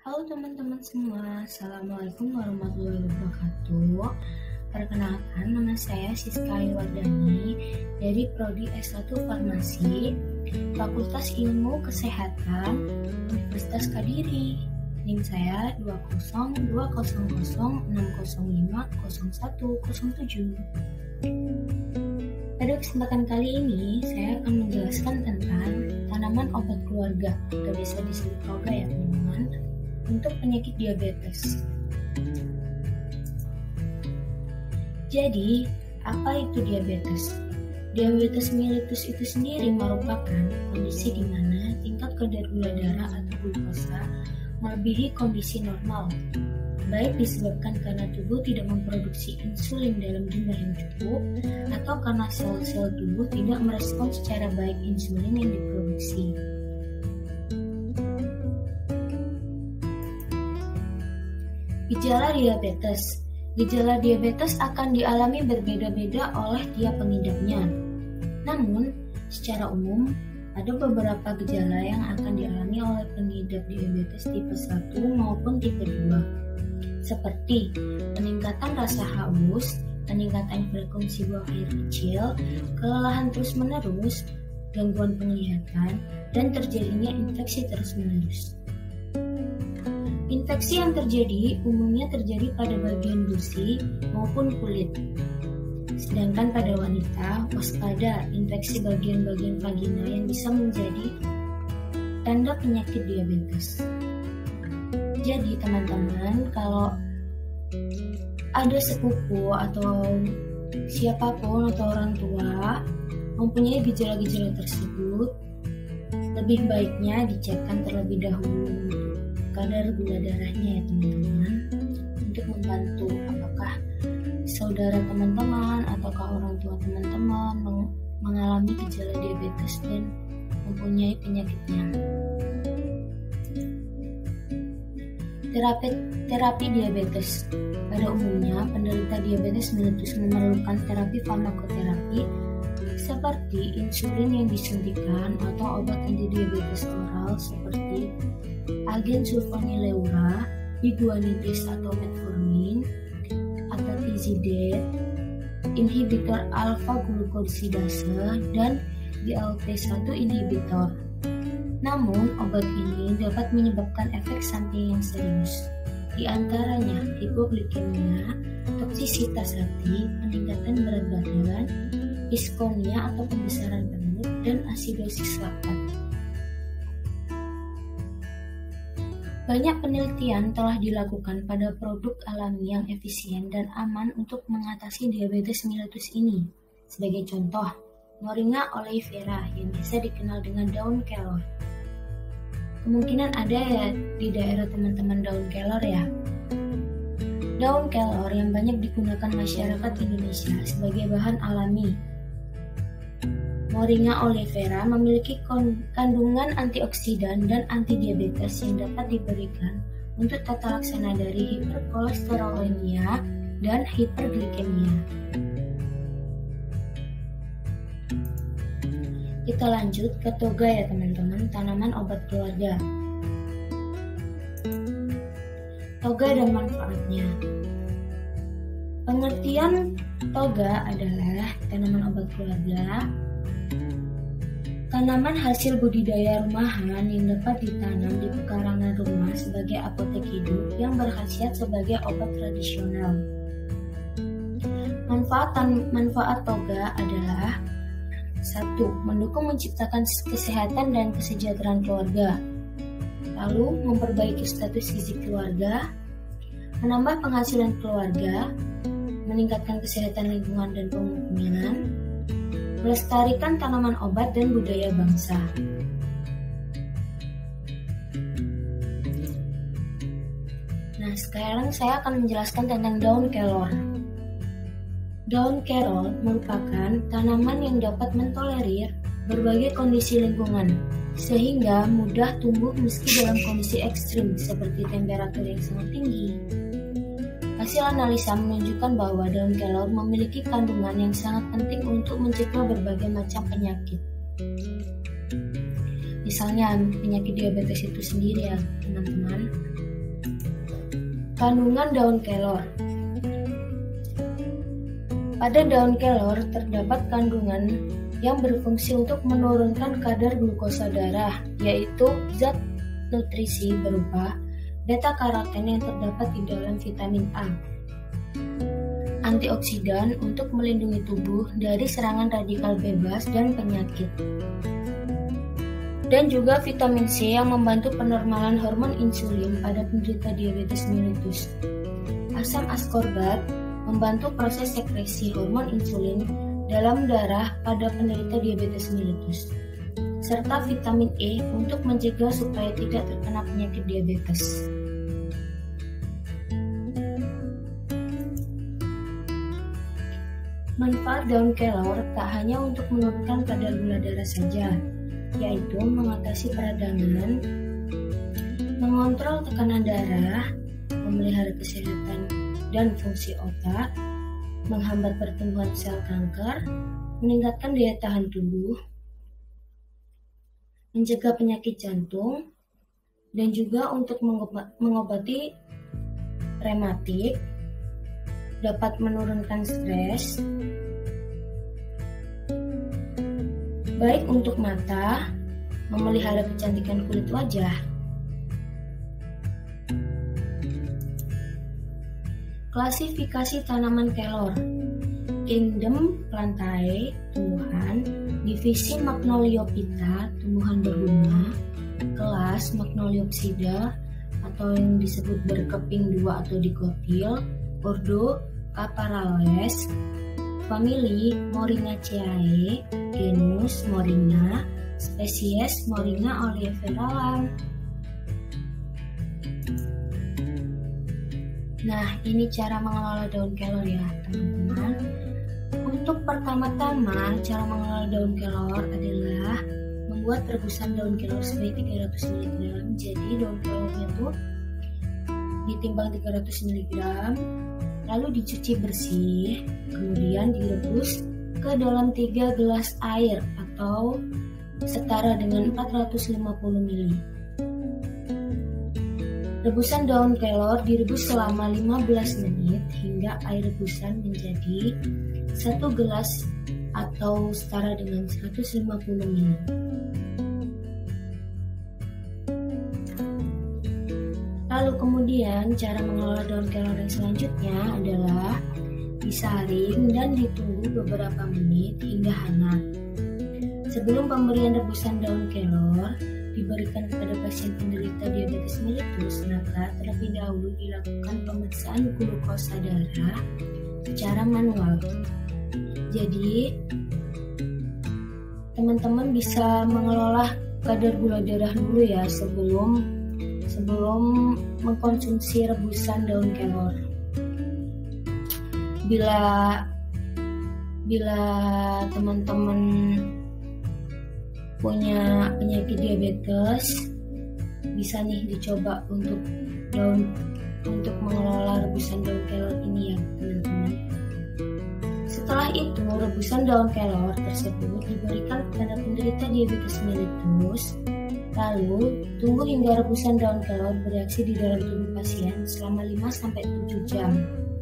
Halo teman-teman semua, Assalamualaikum warahmatullahi wabarakatuh. Perkenalkan, nama saya Siska Wardani dari Prodi S1 Farmasi, Fakultas Ilmu Kesehatan, Universitas Kediri. NIM saya 2020060050107. Pada kesempatan kali ini, saya akan menjelaskan tentang tanaman obat keluarga, atau bisa disebut toga ya teman-teman, untuk penyakit diabetes. Jadi, apa itu diabetes? Diabetes mellitus itu sendiri merupakan kondisi di mana tingkat kadar gula darah atau glukosa melebihi kondisi normal, baik disebabkan karena tubuh tidak memproduksi insulin dalam jumlah yang cukup, atau karena sel-sel tubuh tidak merespons secara baik insulin yang diproduksi. Gejala diabetes. Gejala diabetes akan dialami berbeda-beda oleh tiap pengidapnya. Namun, secara umum, ada beberapa gejala yang akan dialami oleh pengidap diabetes tipe 1 maupun tipe 2, seperti peningkatan rasa haus, peningkatan frekuensi buang air kecil, kelelahan terus-menerus, gangguan penglihatan, dan terjadinya infeksi terus-menerus. Infeksi yang terjadi umumnya terjadi pada bagian gusi maupun kulit. Sedangkan pada wanita, waspada infeksi bagian-bagian vagina yang bisa menjadi tanda penyakit diabetes. Jadi teman-teman, kalau ada sepupu atau siapapun atau orang tua mempunyai gejala-gejala tersebut, lebih baiknya dicekkan terlebih dahulu kadar gula darahnya ya teman-teman, untuk membantu apakah saudara teman-teman ataukah orang tua teman-teman mengalami gejala diabetes dan mempunyai penyakitnya. Terapi diabetes. Pada umumnya, penderita diabetes mellitus memerlukan terapi farmakoterapi seperti insulin yang disuntikan atau obat antidiabetes oral seperti agen sulfonylurea, biguanidase atau metformin, atau tizidate, inhibitor alfa-glukosidase, dan GLP-1 inhibitor. Namun, obat ini dapat menyebabkan efek samping yang serius, di antaranya hipoglikemia, toksisitas hati, peningkatan berat badan, diskonia atau pembesaran perut, dan asidosis laktat. Banyak penelitian telah dilakukan pada produk alami yang efisien dan aman untuk mengatasi diabetes mellitus ini. Sebagai contoh, Moringa oleifera yang biasa dikenal dengan daun kelor. Kemungkinan ada ya di daerah teman-teman daun kelor ya. Daun kelor yang banyak digunakan masyarakat Indonesia sebagai bahan alami. Moringa oleifera memiliki kandungan antioksidan dan antidiabetes yang dapat diberikan untuk tata laksana dari hiperkolesterolemia dan hiperglikemia. Kita lanjut ke toga ya teman-teman, tanaman obat keluarga. Toga dan manfaatnya. Pengertian toga adalah tanaman obat keluarga, tanaman hasil budidaya rumahan yang dapat ditanam di pekarangan rumah sebagai apotek hidup yang berkhasiat sebagai obat tradisional. Manfaat toga adalah 1. Mendukung menciptakan kesehatan dan kesejahteraan keluarga. Lalu, memperbaiki status gizi keluarga, menambah penghasilan keluarga, meningkatkan kesehatan lingkungan dan pemukiman, melestarikan tanaman obat dan budaya bangsa. Nah, sekarang saya akan menjelaskan tentang daun kelor. Daun kelor merupakan tanaman yang dapat mentolerir berbagai kondisi lingkungan, sehingga mudah tumbuh meski dalam kondisi ekstrim seperti temperatur yang sangat tinggi. Hasil analisa menunjukkan bahwa daun kelor memiliki kandungan yang sangat penting untuk mencegah berbagai macam penyakit. Misalnya penyakit diabetes itu sendiri ya teman-teman. Kandungan daun kelor. Pada daun kelor terdapat kandungan yang berfungsi untuk menurunkan kadar glukosa darah, yaitu zat nutrisi berupa beta-karoten yang terdapat di dalam vitamin A, antioksidan untuk melindungi tubuh dari serangan radikal bebas dan penyakit, dan juga vitamin C yang membantu penormalan hormon insulin pada penderita diabetes mellitus. Asam askorbat membantu proses sekresi hormon insulin dalam darah pada penderita diabetes mellitus, serta vitamin E untuk mencegah supaya tidak terkena penyakit diabetes. Manfaat daun kelor tak hanya untuk menurunkan kadar gula darah saja, yaitu mengatasi peradangan, mengontrol tekanan darah, memelihara kesehatan dan fungsi otak, menghambat pertumbuhan sel kanker, meningkatkan daya tahan tubuh, mencegah penyakit jantung, dan juga untuk mengobati rematik, dapat menurunkan stres, baik untuk mata, memelihara kecantikan kulit wajah. Klasifikasi tanaman kelor. Kingdom Plantae, tumbuhan. Divisi Magnoliophyta, tumbuhan berbunga. Kelas Magnoliopsida atau yang disebut berkeping dua atau dikotil. Ordo Caparales. Famili Moringaceae. Genus Moringa. Spesies Moringa oleifera. Nah, ini cara mengelola daun kelor ya, teman-teman. Untuk pertama-tama, cara mengelola daun kelor adalah membuat rebusan daun kelor sebanyak 300 mg. Jadi, daun kelornya tuh ditimbang 300 mg, lalu dicuci bersih, kemudian direbus ke dalam 3 gelas air atau setara dengan 450 ml. Rebusan daun kelor direbus selama 15 menit hingga air rebusan menjadi 1 gelas atau setara dengan 150 ml. Lalu kemudian cara mengelola daun kelor yang selanjutnya adalah disaring dan ditunggu beberapa menit hingga hangat. Sebelum pemberian rebusan daun kelor diberikan kepada pasien penderita diabetes mellitus, maka terlebih dahulu dilakukan pemeriksaan glukosa darah secara manual. Jadi, teman-teman bisa mengelola kadar gula darah dulu ya sebelum mengkonsumsi rebusan daun kelor. Bila teman-teman punya penyakit diabetes, bisa nih dicoba untuk mengelola rebusan daun kelor ini ya teman-teman. Setelah itu, rebusan daun kelor tersebut diberikan kepada penderita diabetes mellitus. Lalu, tunggu hingga rebusan daun kelor bereaksi di dalam tubuh pasien selama 5-7 jam.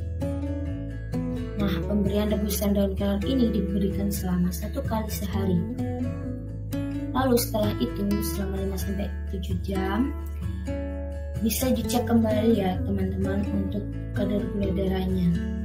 Nah, pemberian rebusan daun kelor ini diberikan selama 1 kali sehari. Lalu setelah itu selama 5-7 jam bisa dicek kembali ya teman-teman untuk kadar gula darahnya.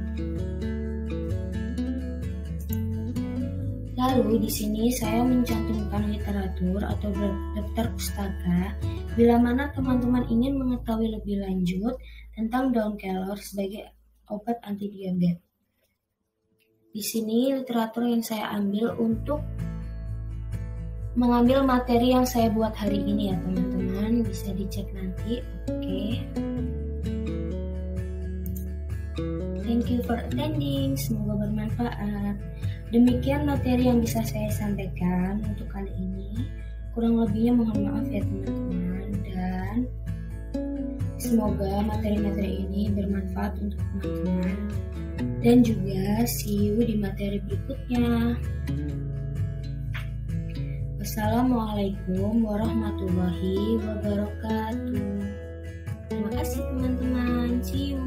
Lalu di sini saya mencantumkan literatur atau daftar pustaka bila mana teman-teman ingin mengetahui lebih lanjut tentang daun kelor sebagai obat anti diabetes. Di sini literatur yang saya ambil untuk mengambil materi yang saya buat hari ini ya teman-teman, bisa dicek nanti. Oke. Thank you for attending, semoga bermanfaat. Demikian materi yang bisa saya sampaikan untuk kali ini. Kurang lebihnya mohon maaf ya teman-teman, dan semoga materi-materi ini bermanfaat untuk teman-teman. Dan juga see you di materi berikutnya. Wassalamualaikum warahmatullahi wabarakatuh. Terima kasih. kasih teman-teman. See you.